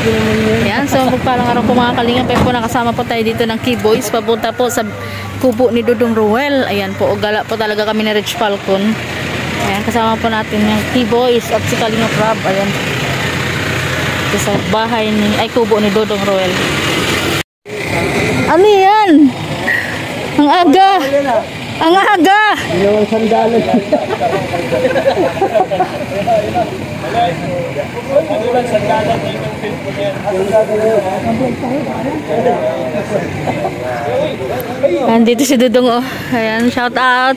Yan, so magpalang araw po mga kalingap. Ay po nakasama po tayo dito ng Keyboys. Papunta po sa kubo ni Dudong Ruel. Ayan po, gala po talaga kami ni Rich Falcon. Ayan, kasama po natin yung Keyboys at si Kalingap Rob. Ayan. Ito sa bahay ni, ay kubo ni Dudong Ruel. Ano yan? Ang aga! Ang aga! Yung sandalan. Andito si Dudong, oh. Ayan, shout out.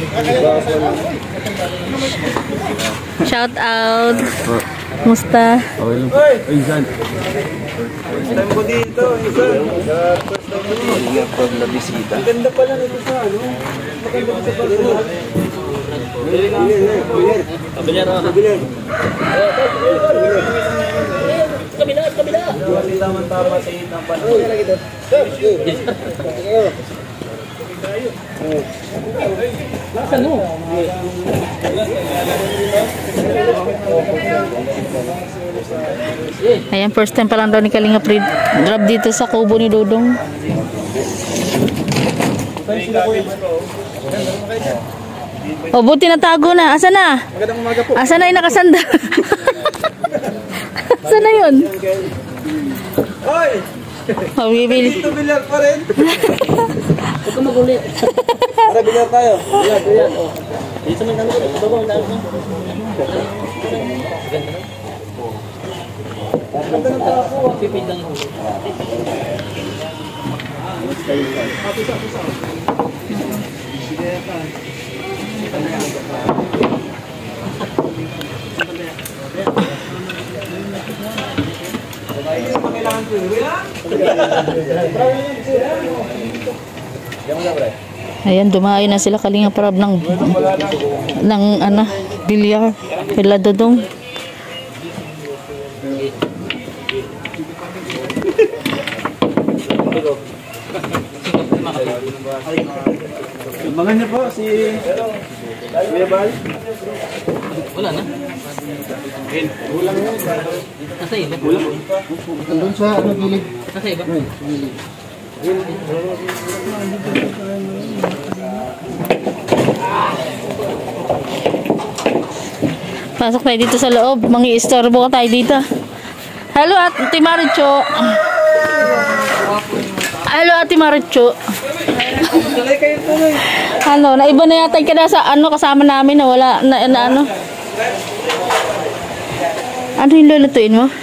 Shout out. Musta? Okay lang. Ay, Zan. First time ko dito, Zan. First time ko dito. Hindi pag nabisita. Ang ganda pala nito sa ano. Maganda sa personal. Kabilar. Kabila. Hindi naman tama sa inyo ng panahon. Nasaan mo? Ayan, first time pa lang daw ni Kalingap Rob dito sa kubo ni Dudong. O, buti natago na. Asa na? Asa na yung nakasanda? Asa na yun? Hoy! O, bibili. Ito bilyar pa rin. Huwag ka magulit. Tara, bilyar tayo. Bilyar. Dito may tanong. Babang tayo. Ganda ng tako. Pipid lang yung Ayan, dumayo na sila Kalingap Rob ng ano, bilyar. Kila Dudong. Mga niyo po si Kuya Bal. Wala na. Ulang yun. Nasa iba? Doon sa ano gilid. Nasa iba? Pasok tayo dito sa loob. Mangi-istorbo ka tayo dito. Hello, Ate Maricho. Hello, Ate Maricho. Tuloy kayo tuloy. Ano, naiba na yata ka na sa ano kasama namin na wala na ano. Ano yung lulutuin mo?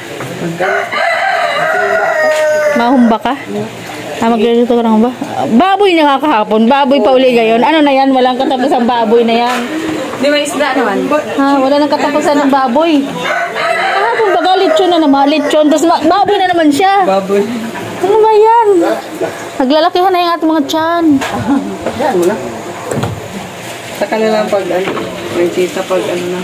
Mahumba ka? Magluluto ka ng ba? Baboy na nga kahapon. Baboy pa uli ngayon. Ano na yan? Walang katapusan baboy na yan. Di ba isda naman? Ha, wala nang katapusan ng baboy. Kahapon baga lechon na naman. Lechon. Tapos baboy na naman siya. Baboy. Ano ba yan? Naglalakihan na yung ating mga tiyan. Yan mo na. Sa kanila pag ano. May chita pag ano na.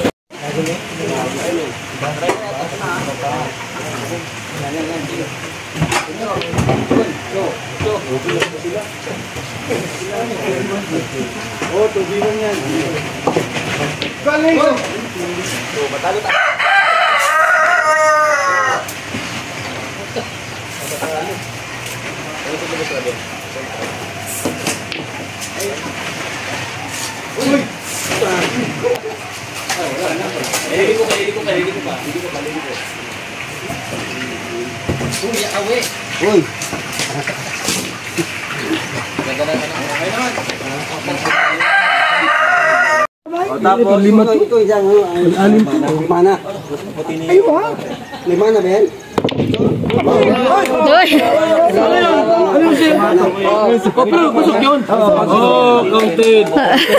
Oh, tubigan yan. Galing! Matalo tayo. Uy! Hindi ko pa. Uy, awe! Uy! Tapos, ito isang anim po. Mana. Ay, wow! Lima na ba yan? Doy! Ano siya? Pero busok yun. Oh, counted.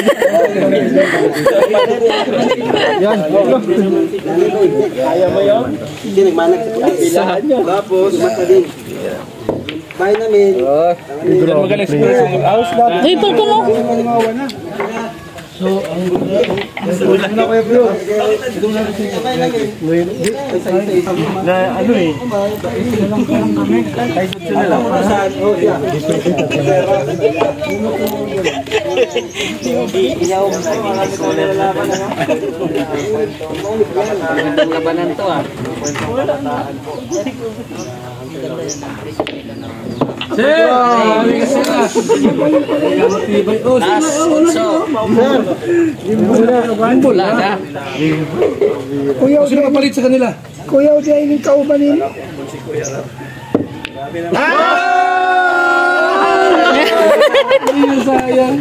Yan. Kaya mo yun? Hindi nagmanag sa pagkakas. Tapos, mata din. Bahay namin. Magaling sa Uy, palko mo! So, ang na kuya bro. Na ano eh. Kahit gusto na lang. Magandang labanan to ah. Sir! Wala na. Kuya, sino kapalit sa kanila? Kuya, siya yung kauban nila. Sayang.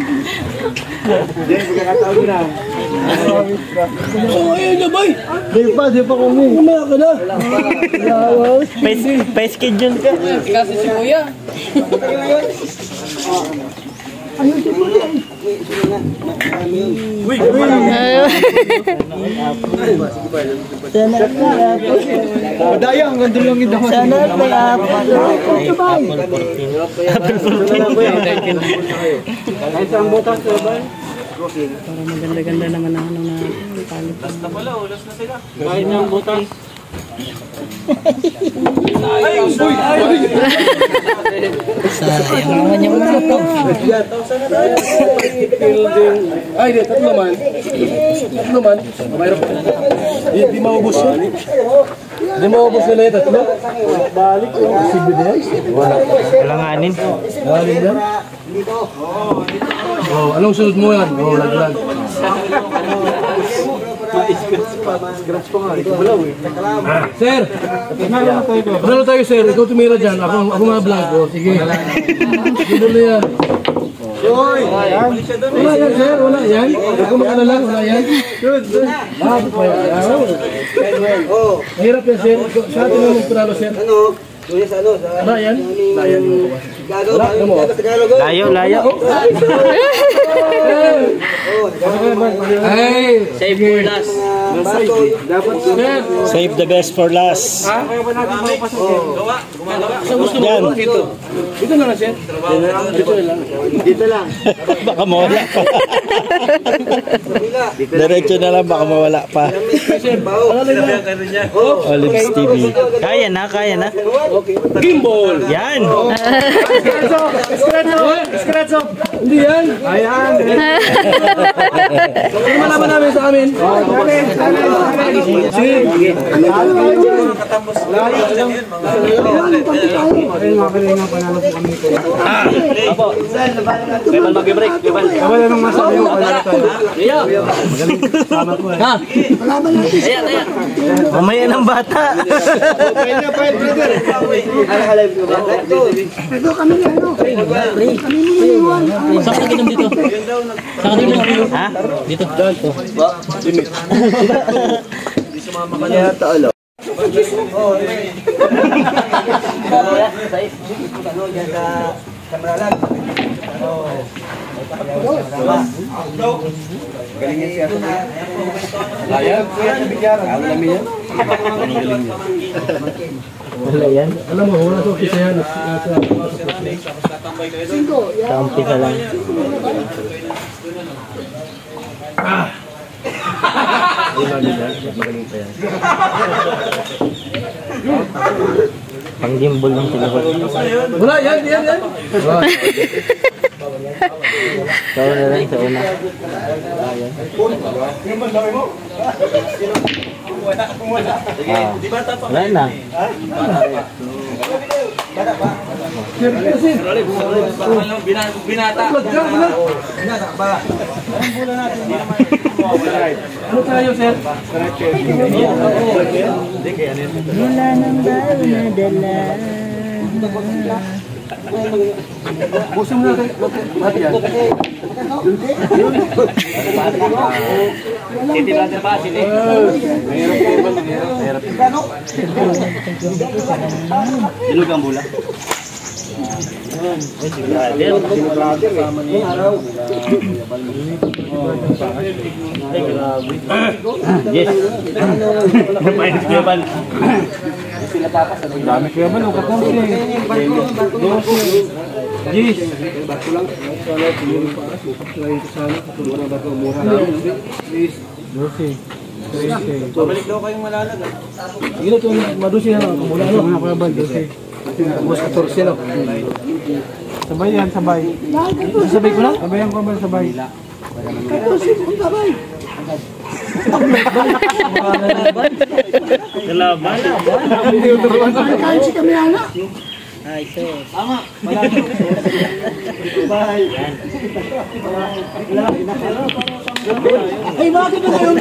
Oh, ayun na, boy! Di pa kami. Kumaya ka na. Pa-schedule ka. Kasi si Kuya. Ayun si Kuya. Uy! Sana na. Madaya, ang ganda lang yung damas. Sana may apple. Sabay. Kahit saan butas, sabay. Para maganda-ganda naman ang ano na palit. Kahit niyang butas. Ay! Uy! Ay! Sayang naman yung mga ito. Ay, di, tatlo man. Tatlo man. Mayroon pa. Di maubos yun. Di maubos nila yung tatlo. Balik yun. Sige din. Alanganin. Balik yan. Oh, anong sunod mo yan? Oh, laglag. Scratch pa nga. Bulaw eh. Sir! Panalo tayo, sir. Ikaw tumira dyan. Ako nga vlog. Oh, sige. Sige na yan. Wala yan, sir. Wala yan. Ako makalala. Wala yan. Bakit pa yan? Mahirap yan, sir. Sa atin naman panalo, sir. Wala yan. Wala mo. Layo. Ay! Save for last. Sir! Save the best for last. Saan gusto mo? Dito. Dito na lang, sir. Dito lang. Baka mawala pa. Diretso na lang, baka mawala pa. Olives TV. Kaya na. Gimbal! Yan! Scratch off! Hindi yan! Ayan! Ano malaman namin sa amin? Sige! Kebal mag-break. Kebal. Kawala nang masabi mo. Iya. Ha? Ayan. Mamaya ng bata. Ito kami na ano. Kami mo na Saan ka ginom dito? Saan ka ginom? Ha? Dito. Wala yan. Alam mo, wala sa office yan. Sa umpisa lang. Pang gimbal ng telefon. Wala, yan. Sa una lang, sa una. Wala na. Binata. Ano tayo, sir? Wala nang bago na dala. Busin mo natin. Mati yan. City brother pa sila. Dilog ang bula. Yes. Mainit kuya Bal. Dami kaya ba? Lukat naman siya. Yes. Babalik daw kayong malalag. Gila ito, madusi na lang. Kumula ano? Mga kuya ba? Dusi. Mas 14 no? Sabay yan, sabay. Sabay ko na? Sabayan ko ba sabay? 14 kung sabay. Kalaban. Ay, ito. Tama. Ay, bakit na kayo?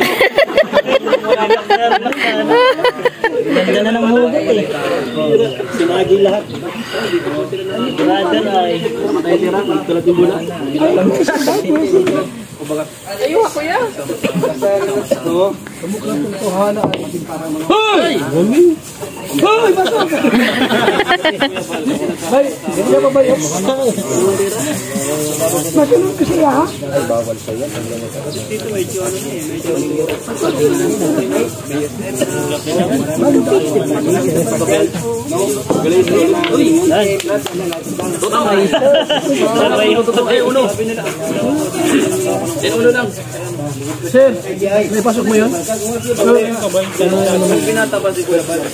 Ganda na ng hugay eh. Sinagi lahat. Brother ay. Matay tira, tulad yung bulan. Ayun ako yan. Oo. Kamukha ng kuhana ay maging parang mga... Hoy! Galing! Hoy! Bato! Bay! Ganyan ba ba yun? Matulog ko siya ha? Ay, bawal sa yan. Dito medyo ano eh. Ulo lang. Sir, may pasok mo yun? Pinatabas si Kuya Bal.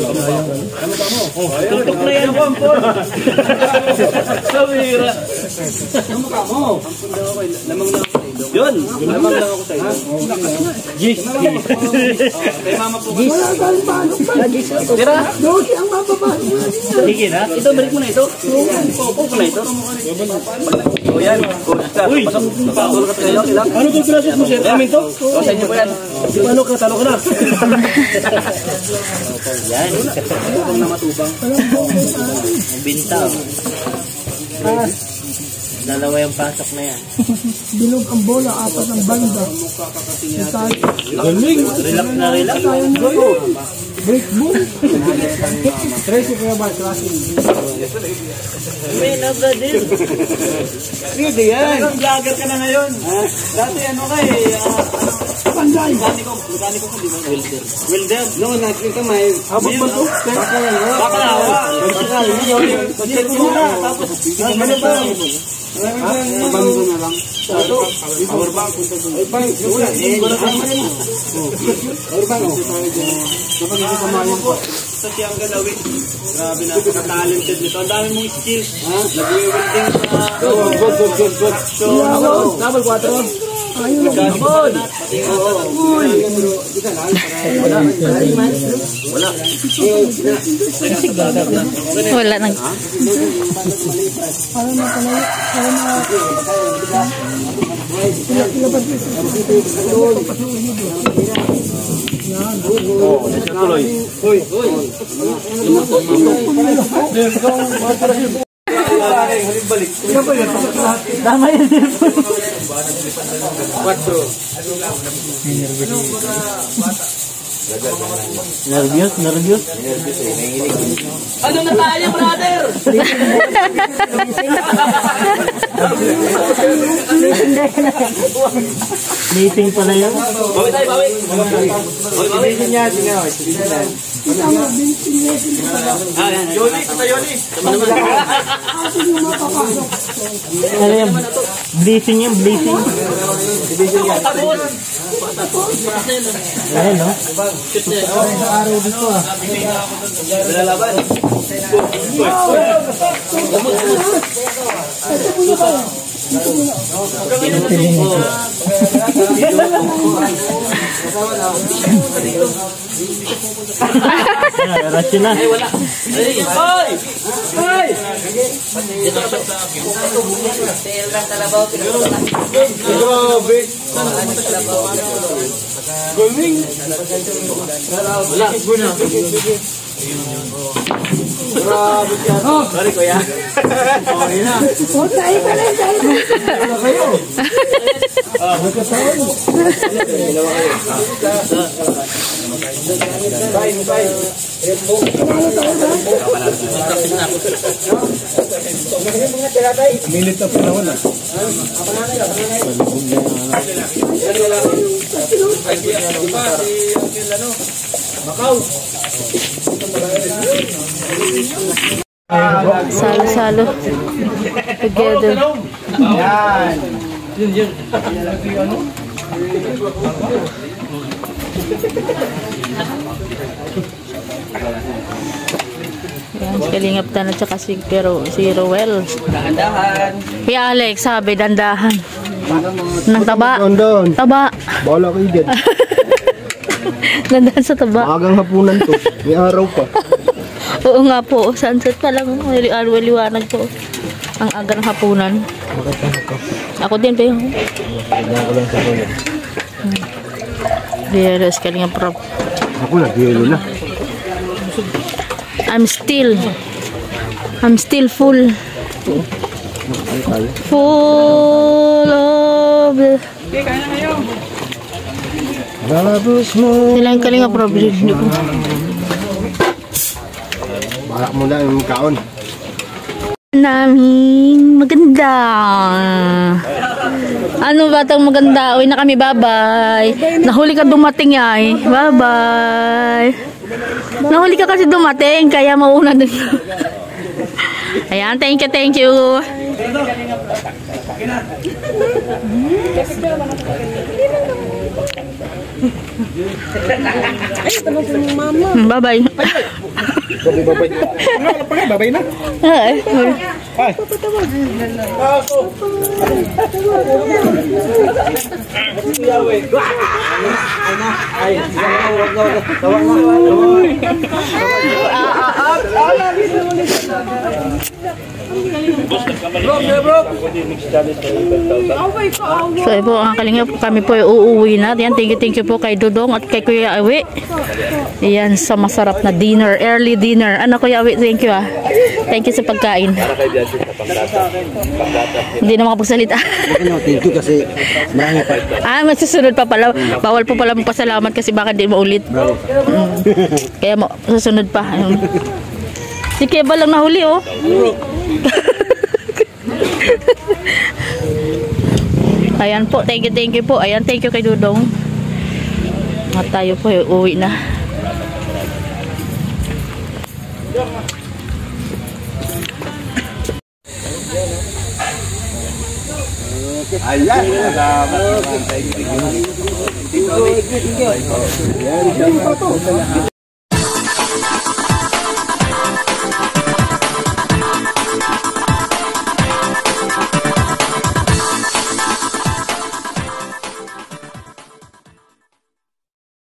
Tutok na yan. Sabira. Yun. Lamang lang ako sa iyo. Jis. Kay mama po. Tira. Sige na. Ito, balik mo na ito. Popo ko na ito. O yan. Uy. Pasok ka tayo. Ano ito pinasok mo, sir? Amin to? O, sa inyo po yan. Ano ka? Talo ka na. Yan. Matubang na matubang. Binta. Dalawa yung pasok na yan. Bilog ang bola, apat ang banda. Galing. Relax na relax. Break boom. Tracy Kuya Bal, Tracy. May na brother. Hindi yan. Vlogger ka na ngayon. Dati ano ka eh. Panday. Mekaniko ko, di ba? Welder. No, natin ka may. Habang ba ito? Bakalawa. Pag-check mo na. Tapos, ano ba? Abang ko na lang. Power bank. Ay, bang. Power bank. Napagkakamayan ko. Sa siyang galawin. Grabe na. Talented nito. Ang dami mong skills. Nag-welding sa... Good. So, double 4. Ayun lang. Wala nang. Tama yun. Nervyos. Ano na tayo, brother? Meeting pala yun. Bawi tayo, bawi. Bawi niya, tingnan. Yoni, kita Yoni. Ano yan? Blazing yan, blazing. Ayun, no? Bilalaban. Rasyon na. Ay, wala. Ay! Ay! Grabe. Galing. Wala. Grabe siya. Sorry, kuya. Okay na. Tayo ka lang, tayo. Wala kayo. Magkataon. Bye. Milit na panahon ah. Salo-salo. Together. Yan. Yun. Yan, si Kalingap Tan at saka si Rowel. Dahan-dahan. Kaya Alex, sabi, dandahan. Nang taba. Doon. Taba. Bola ko igad. Nandaan sa taba. Maagang hapunan to. May araw pa. Oo nga po, sunset pa lang. Liwanag po. Ang aga ng hapunan. Ako din pa yun. Ako lang sa kuya. Yes, kalinga prop. Ako na, dilo na. I'm still full. Full of the... Babos mo. Sila yung kalinga prop. Balak mo na yung kaon. Naming maganda. Ano batang maganda? Uwi na kami, bye-bye. Nahuli ka dumating ay. Bye-bye. Nahuli ka kasi dumating, kaya mauna din. Ayan, thank you. Bye-bye. Babay na. Ay. So po ang kalingap, kami po ay uuwi na. Yan, thank you po kay Dudong at kay Kuya Awi. Yan sa masarap na dinner, early dinner. Ano Kuya Awi, thank you ah. Thank you sa pagkain. Hindi na makapagsalita. Thank you kasi marami pa. May susunod pa pala. Bawal po pala magpasalamat kasi baka di maulit. Kaya susunod pa. Si Keba lang nahuli oh. Ayan po, thank you po. Ayan, thank you kay Dudong. At tayo po uwi na. Ayan.